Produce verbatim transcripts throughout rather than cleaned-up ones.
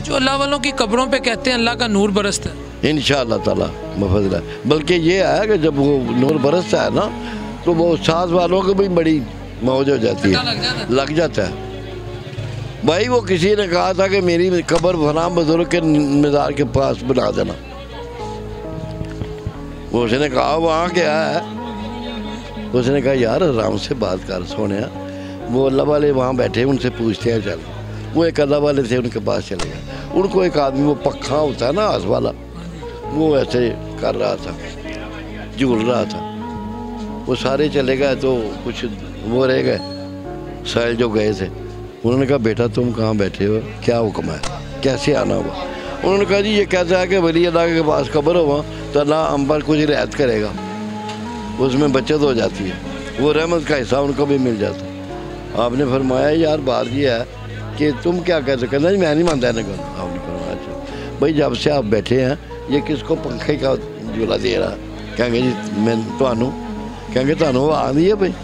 جو اللہ والوں کی قبروں پہ کہتے ہیں اللہ کا نور برستا ہے، انشاءاللہ تعالیٰ بفضل ہے، بلکہ یہ ہے کہ جب وہ نور برستا ہے نا تو وہ ساز والوں کو بھی بڑی موج ہو جاتی ہے، لگ جاتا ہے۔ بھائی وہ کسی نے کہا تھا کہ میری قبر فلاں بزرگ کے مزار کے پاس بنا دینا، وہ اس نے کہا وہاں کیا ہے؟ اس نے کہا یار آرام سے بات کر سونے، وہ اللہ والے وہاں بیٹھے ان سے پوچھتے ہیں، چل وہ ایک اللہ والے تھے ان کے پاس چلے گئے، ان کو ایک آدمی وہ پکھا ہوتا ہے نا آس والا، وہ ایسے کر رہا تھا، جھول رہا تھا، وہ سارے چلے گئے تو کچھ وہ رہ گئے سائل جو گئے تھے، انہوں نے کہا بیٹا تم کہاں بیٹھے ہو، کیا حکم ہے، کیسے آنا ہوا؟ انہوں نے کہا جی یہ کہتا ہے کہ ولی اللہ کے پاس قبر ہوا تو اللہ ہم پر کچھ رعایت کرے گا، اس میں بچت ہو جاتی ہے، وہ رحمت کا حصہ ان کو بھی مل جاتا ہے۔ آپ نے فرمایا یار بات یہ ہے کہ تم کیا کہتے کہنا جی میں نہیں مانتا ہے نا، آپ نے فرمایا اچھا بھائی جب سے آپ بیٹھے ہیں یہ کس کو پنکھے کا جھولا دے رہا؟ کہیں گے جی میں تانوں، کہیں گے تانوں وہ آ رہی ہے بھائی،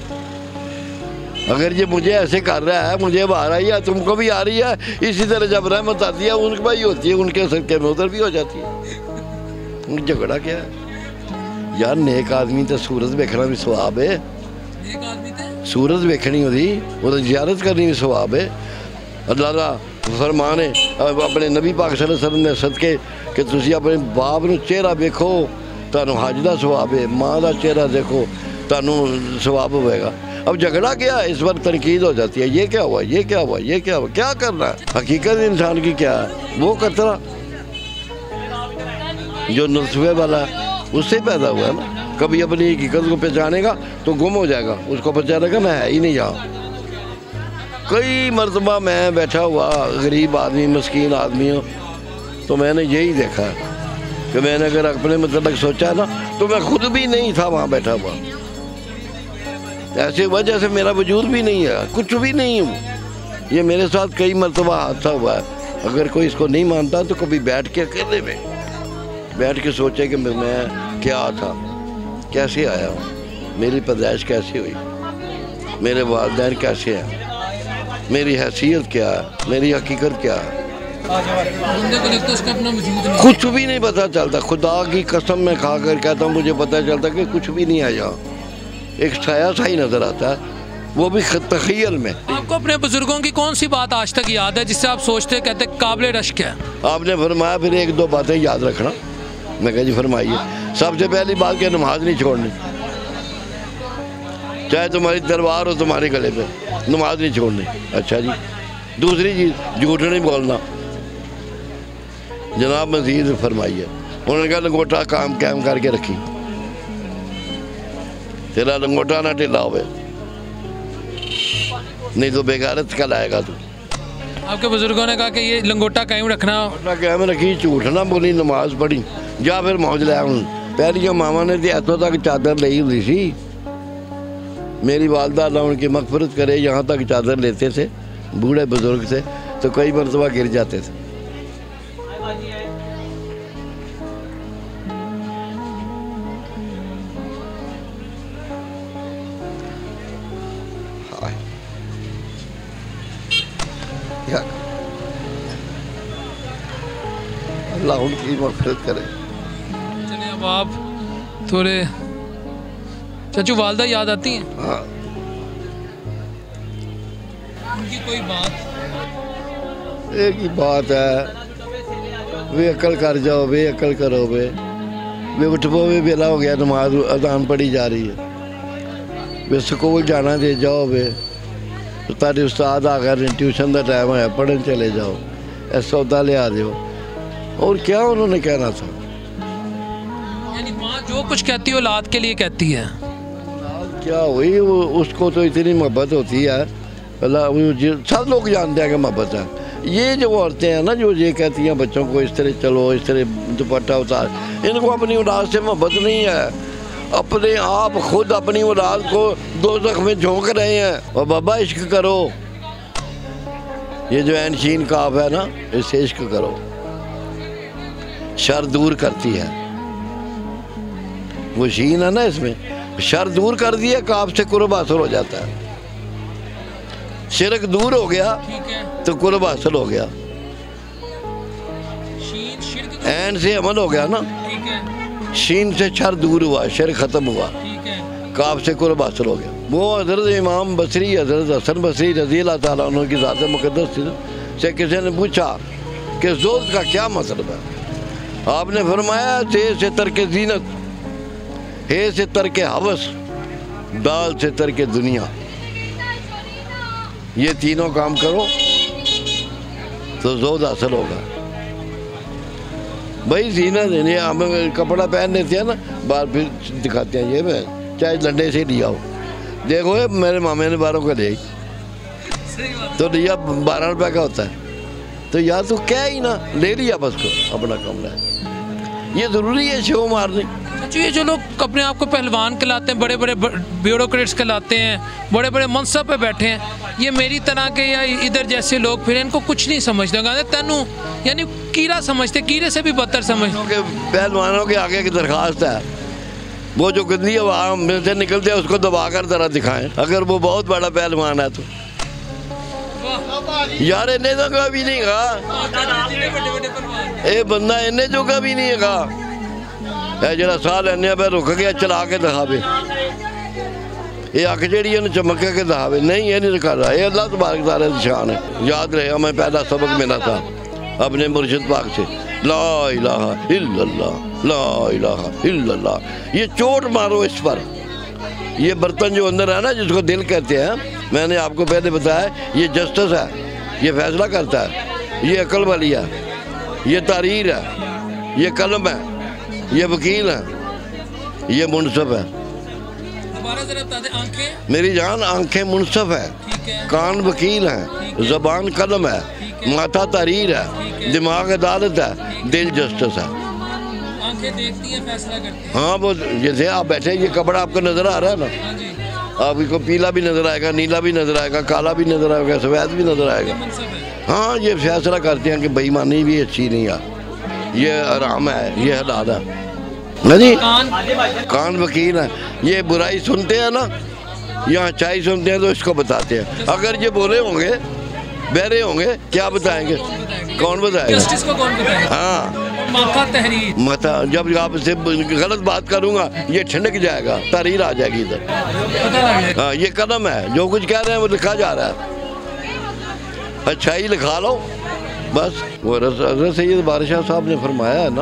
اگر یہ مجھے ایسے کر رہا ہے مجھے وہ آ رہی ہے تم کو بھی آ رہی ہے، اسی طرح جب رحمت آتی ہے ان کے بھائی ہوتی ہے ان کے صدقے میں ادھر بھی ہو جاتی ہے۔ جھگڑا کیا ہے یار؟ نیک آدمی تو سورج دیکھنا بھی ثواب ہے، سورج دیکھنی ہوتی وہ زیارت کرنی بھی ثواب ہے۔ اللہ کا فرمان ہے اپنے نبی پاک صلی اللہ علیہ وسلم نے صدقے کہ تسی اپنے باپ نو چہرہ دیکھو تانوں حج دا ثواب ہے، ماں دا چہرہ دیکھو تانوں ثواب ہوئے گا۔ اب جھگڑا کیا ہے؟ اس وقت تنقید ہو جاتی ہے، یہ کیا ہوا یہ کیا ہوا یہ کیا ہوا، کیا کرنا ہے؟ حقیقت انسان کی کیا ہے؟ وہ قطرہ جو نطفے والا ہے اس سے پیدا ہوا ہے نا، کبھی اپنی حقیقت کو پہچانے گا تو گم ہو جائے گا، اس کو پہچانے گا میں ہے ہی نہیں یہاں۔ کئی مرتبہ میں بیٹھا ہوا غریب آدمی مسکین آدمی ہوں تو میں نے یہی دیکھا ہے کہ میں نے اگر اپنے متعلق سوچا نا تو میں خود بھی نہیں تھا وہاں بیٹھا ہوا، ایسے ہوا جیسے میرا وجود بھی نہیں ہے، کچھ بھی نہیں ہوں۔ یہ میرے ساتھ کئی مرتبہ حادثہ ہوا ہے، اگر کوئی اس کو نہیں مانتا تو کبھی بیٹھ کے اکیلے میں بیٹھ کے سوچے کہ میں کیا تھا، کیسے آیا ہوں، میری پیدائش کیسے ہوئی، میرے والدین کیسے ہیں، میری حیثیت کیا ہے، میری حقیقت کیا ہے، کچھ بھی نہیں پتہ چلتا۔ خدا کی قسم میں کھا کر کہتا ہوں مجھے پتہ چلتا کہ کچھ بھی نہیں ہے یہاں، ایک سایہ سا ہی نظر آتا ہے، وہ بھی تخیل میں۔ آپ کو اپنے بزرگوں کی کون سی بات آج تک یاد ہے جس سے آپ سوچتے کہتے قابل رشک ہے؟ آپ نے فرمایا پھر ایک دو باتیں یاد رکھنا، میں کہا جی فرمائیے۔ سب سے پہلی بات کہ نماز نہیں چھوڑنی، چاہے تمہاری تلوار ہو تمہارے گلے پہ، نماز نہیں چھوڑنی۔ اچھا جی، دوسری چیز جھوٹ نہیں بولنا۔ جناب مزید فرمائیے، انہوں نے کہا لنگوٹا کام قائم کر کے رکھی، تیرا لنگوٹا نہ ٹھلا ہوئے نہیں تو بےغیرت کل آئے گا تو۔ آپ کے بزرگوں نے کہا کہ یہ لنگوٹا قائم رکھنا، قائم رکھی، جھوٹ نہ بولی، نماز پڑھی، جا پھر موج لیا ہوں۔ پہلی ماما نے تو ایتوں تک چادر لئی ہوئی سی، میری والدہ اللہ ان کی مغفرت کرے یہاں تک چادر لیتے تھے، بوڑھے بزرگ تھے تو کئی مرتبہ گر جاتے تھے۔ اللہ ان کی مغفرت کرے۔ چلیں اب آپ تھوڑے چچو والدہ یاد آتی ہیں؟ ہاں، ان کی کوئی بات؟ ایک ہی بات ہے، بے عقل کر جاؤ، بے عقل کرو بے بے اٹھو بے بیلا ہو گیا، نماز اذان پڑھی جا رہی ہے، بے سکول جانا دے جاؤ بے، تاری استاد آ گئے ٹیوشن کا ٹائم ہے پڑھن چلے جاؤ، اے سودا لے آ دیو۔ اور کیا انہوں نے کہنا تھا؟ یعنی ماں جو کچھ کہتی ہے اولاد کے لیے کہتی ہے۔ کیا ہوئی، اس کو تو اتنی محبت ہوتی ہے، اللہ سب لوگ جانتے ہیں کہ محبت ہے۔ یہ جو عورتیں ہیں نا جو یہ کہتی ہیں بچوں کو اس طرح چلو، اس طرح دوپٹہ اتار، ان کو اپنی اولاد سے محبت نہیں ہے، اپنے آپ خود اپنی اولاد کو دوزخ میں جھونک رہے ہیں۔ اور بابا عشق کرو، یہ جو عین شین کاف ہے نا اس سے عشق کرو، شر دور کرتی ہے، وہ شین ہے نا اس میں شر دور کر دیا، کاف سے قرب حاصل ہو جاتا ہے، شرک دور ہو گیا تو قرب حاصل ہو گیا۔ عین سے عمل ہو گیا نا، شین سے چھر دور ہوا، شر ختم ہوا، کاف سے قرب حاصل ہو گیا۔ وہ حضرت امام بصری حضرت حسن بصری رضی اللہ تعالیٰ عنہ کی ذات مقدس سے کسی نے پوچھا کہ زہد کا کیا مطلب ہے؟ آپ نے فرمایا سے سے ترک زینت، ہے سے ترک حوث، دال سے ترک دنیا، یہ تینوں کام کرو تو زہد حاصل ہوگا۔ بھائی زینت ہے، ہم کپڑا پہن لیتے ہیں نا، بار پھر دکھاتے ہیں یہ میں چاہے لنڈے سے لیا ہو، دیکھو میرے مامے نے باروں کا لے تو لیا بارہ روپے کا ہوتا ہے، تو یار تو کیا ہی نا لے لیا بس کو اپنا کمرہ ہے۔ یہ ضروری ہے شو مارنے۔ یہ جو لوگ اپنے آپ کو پہلوان کہلاتے ہیں، بڑے بڑے بیوروکریٹس کہلاتے ہیں، بڑے بڑے منصب پہ بیٹھے ہیں، یہ میری طرح کے یا ادھر جیسے لوگ پھر ان کو کچھ نہیں سمجھتے، کہتے تینوں یعنی کیڑا سمجھتے، کیڑے سے بھی بدتر سمجھتے۔ پہلوانوں کے آگے کی درخواست ہے وہ جو گندی عوام میں سے نکلتے ہیں اس کو دبا کر ذرا دکھائیں، اگر وہ بہت بڑا پہلوان ہے تو یار انہیں تو کبھی نہیں کہا، اے بندہ انہیں جو کبھی نہیں کہا اے جڑا سال انہیں پہ رک گیا چلا کے دکھاوے، یہ آنکھ جیڑی ہے چمک کے دکھاوے، نہیں یہ نہیں دکھا رہا، یہ اللہ تبارک تعالیٰ کی شان ہے۔ یاد رہے ہمیں پہلا سبق ملا تھا اپنے مرشد پاک سے، لا الہ الا اللہ، لا الہ الا اللہ۔ یہ چوٹ مارو اس پر، یہ برتن جو اندر ہے نا جس کو دل کہتے ہیں، میں نے آپ کو پہلے بتایا یہ جسٹس ہے، یہ فیصلہ کرتا ہے، یہ عقل والی ہے، یہ تحریر ہے، یہ قلم ہے، یہ وکیل ہے، یہ منصف ہے۔ میری جان آنکھیں منصف ہے، کان وکیل ہیں، زبان قلم ہے، ماتھا تحریر ہے، دماغ عدالت ہے، دل جسٹس ہے۔ آنکھیں دیکھتی ہیں فیصلہ کرتی ہیں۔ ہاں وہ جیسے آپ بیٹھے یہ کپڑا آپ کو نظر آ رہا ہے نا، آپ کو پیلا بھی نظر آئے گا، نیلا بھی نظر آئے گا، کالا بھی نظر آئے گا، سفید بھی نظر آئے گا۔ ہاں یہ فیصلہ کرتے ہیں کہ بے ایمانی بھی اچھی نہیں ہے، یہ حرام ہے، یہ حلال ہے۔ نہیں کان وکیل ہے، یہ برائی سنتے ہیں نا یا اچھائی سنتے ہیں تو اس کو بتاتے ہیں۔ اگر یہ بولے ہوں گے بہرے ہوں گے کیا بتائیں گے؟ کون بتائے گا؟ ہاں ماتھا تحریر، ماتھا جب آپ سے غلط بات کروں گا یہ ٹھنڈک جائے گا، تحریر آ جائے گی ادھر۔ ہاں یہ قدم ہے، جو کچھ کہہ رہے ہیں وہ لکھا جا رہا ہے، اچھائی لکھا لو بس۔ وہ حضرت سید بادشاہ صاحب نے فرمایا ہے نا،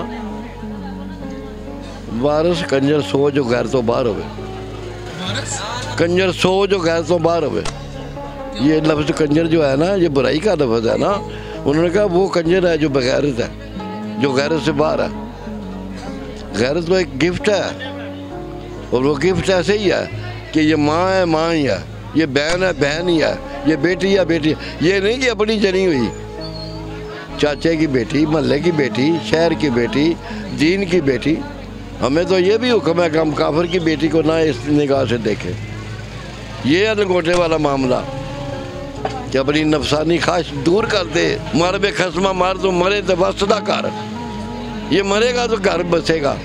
وارث کنجر سو جو غیر تو باہر ہوئے، کنجر سو جو غیر تو باہر ہوئے۔ یہ لفظ کنجر جو ہے نا یہ برائی کا لفظ ہے نا، انہوں نے کہا وہ کنجر ہے جو بغیرت ہے، جو غیرت سے باہر ہے۔ غیرت تو ایک گفٹ ہے، اور وہ گفٹ ایسے ہی ہے کہ یہ ماں ہے ماں ہی ہے، یہ بہن ہے بہن ہی ہے، یہ بیٹی ہے بیٹی ہے، یہ نہیں کہ اپنی جنی ہوئی، چاچے کی بیٹی، محلے کی بیٹی، شہر کی بیٹی، دین کی بیٹی۔ ہمیں تو یہ بھی حکم ہے کہ ہم کافر کی بیٹی کو نہ اس نگاہ سے دیکھیں۔ یہ ہے لنگوٹے والا معاملہ کہ اپنی نفسانی خواہش دور کر دے، مر بے خسمہ مار تو مرے تو واسطہ کر، یہ مرے گا تو گھر بسے گا۔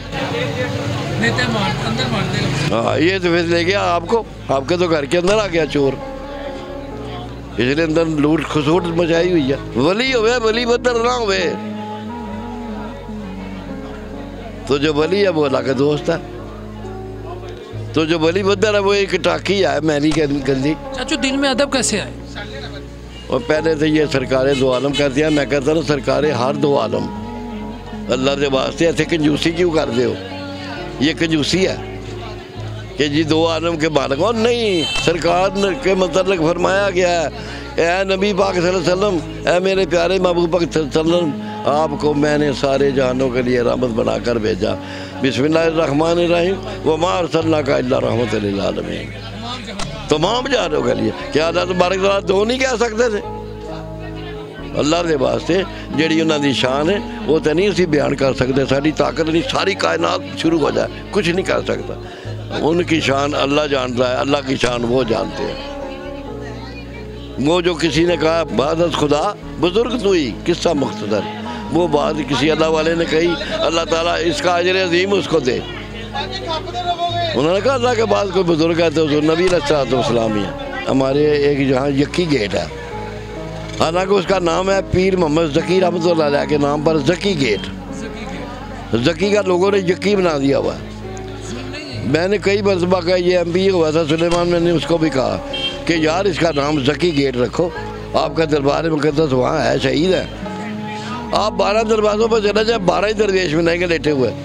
ہاں یہ تو پھر لے گیا آپ کو، آپ کے تو گھر کے اندر آ گیا چور، اس لیے اندر لوٹ خسوٹ مچائی ہوئی ہے۔ ولی ہوئے ولی بدر نہ ہوئے، تو جو ولی ہے وہ اللہ کا دوست ہے، تو جو ولی بدر ہے وہ ایک ٹاکی ہے میری گندی۔ چاچو دل میں ادب کیسے آئے؟ اور پہلے سے یہ سرکار دو عالم کرتی ہے، میں کہتا ہوں سرکار ہر دو عالم، اللہ کے واسطے ایسے کنجوسی کیوں کر دے ہو؟ یہ کنجوسی ہے کہ جی دو عالم کے مالک ہو، نہیں، سرکار کے متعلق فرمایا گیا ہے، اے نبی پاک صلی اللہ علیہ وسلم، اے میرے پیارے محبوب پاک صلی اللہ علیہ وسلم، آپ کو میں نے سارے جہانوں کے لیے رحمت بنا کر بھیجا، بسم اللہ الرحمن الرحیم، وما ارسلناک الا رحمۃ للعالمین، تمام جہانوں کے لیے۔ کیا اللہ تبارک تعالیٰ دو نہیں کہہ سکتے تھے؟ اللہ کے واسطے جیڑی انہوں دی شان ہے وہ تو نہیں اسی بیان کر سکتے، ساری طاقت نہیں، ساری کائنات شروع ہو جائے کچھ نہیں کر سکتا۔ ان کی شان اللہ جانتا ہے، اللہ کی شان وہ جانتے ہیں۔ وہ جو کسی نے کہا بعد از خدا بزرگ تو ہی قصہ مختصر، وہ بات کسی اللہ والے نے کہی، اللہ تعالیٰ اس کا اجر عظیم اس کو دے۔ انہوں نے کہا اللہ کے بعد کوئی بزرگ ہے تو نبی علیہ السلام ہی ہے۔ ہمارے ایک جہاں یکی گیٹ ہے، حالانکہ اس کا نام ہے پیر محمد ذکی رحمۃ اللہ علیہ کے نام پر ذکی گیٹ. ذکی کا لوگوں نے یقی بنا دیا ہوا ہے. میں نے کئی مرتبہ کہا, یہ ایم پی ہوا تھا سلیمان, میں نے اس کو بھی کہا کہ یار اس کا نام ذکی گیٹ رکھو, آپ کا دربار مقدس وہاں ہے, شہید ہے. آپ بارہ دروازوں پر چلا جائے, بارہ ہی درویش بنائیں گے لیٹے ہوئے.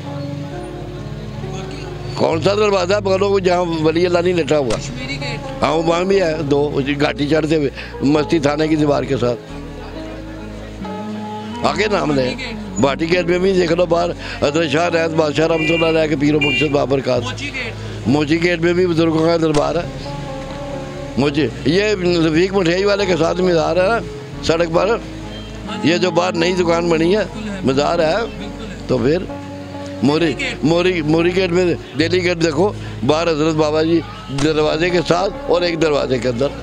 کون سا دروازہ بولو کو جہاں ولی اللہ نہیں لیٹا ہوا؟ ہاں وہاں بھی ہے دو, گھاٹی چڑھتے ہوئے مستی تھانے کی دیوار کے ساتھ. آگے نام لیں. بھاٹی گیٹ میں بھی دیکھ لو باہر حضرت شاہ رحمت بادشاہ رحمۃ اللہ علیہ کے پیر و مرشد بابرکات. موچی گیٹ میں بھی بزرگوں کا دربار ہے. مجھے یہ رفیق مٹھائی والے کے ساتھ مزار ہے نا سڑک پر, یہ جو باہر نئی دکان بنی ہے مزار ہے. تو پھر موری موری موری گیٹ میں دہلی گیٹ دیکھو, باہر حضرت بابا جی دروازے کے ساتھ اور ایک دروازے کے اندر.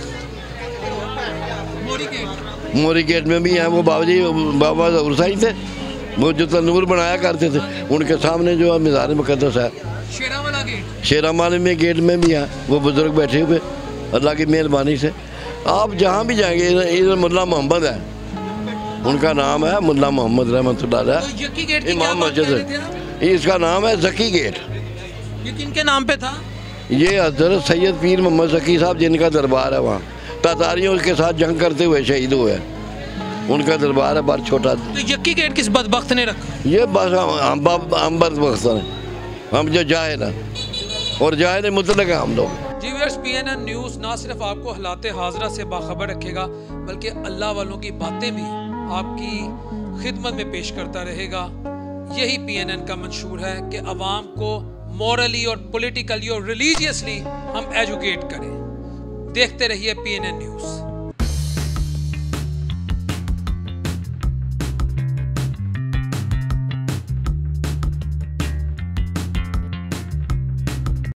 موری گیٹ میں بھی ہیں وہ بابا جی بابا ظہور سائی تھے, وہ جو تنور بنایا کرتے تھے, ان کے سامنے جو ہے مزار مقدس ہے. شیرہ والا میں گیٹ میں بھی ہیں وہ بزرگ بیٹھے ہوئے اللہ کی مہربانی سے. آپ جہاں بھی جائیں گے, ادھر ملا محمد ہے, ان کا نام ہے ملا محمد رحمۃ اللہ علیہ, امام مسجد ہے. اس کا نام ہے ذکی گیٹ. یہ کن کے نام پہ تھا؟ یہ حضرت سید پیر محمد ذکی صاحب جن کا دربار ہے وہاں, تاتاریوں کے ساتھ جنگ کرتے ہوئے شہید ہوئے, ان کا دربار ہے بہت چھوٹا. تو یکی گیٹ کس بدبخت نے رکھا؟ یہ بس ہم بدبخت ہیں, ہم جو جاہل ہیں, اور جاہل مطلق ہیں ہم لوگ. جی viewers, P N N news نہ صرف آپ کو حالات حاضرہ سے باخبر رکھے گا بلکہ اللہ والوں کی باتیں بھی آپ کی خدمت میں پیش کرتا رہے گا. یہی پی این این کا منشور ہے کہ عوام کو مورلی اور پولیٹیکلی اور ریلیجیسلی ہم ایجوکیٹ کریں. دیکھتے رہیے پی این این نیوز.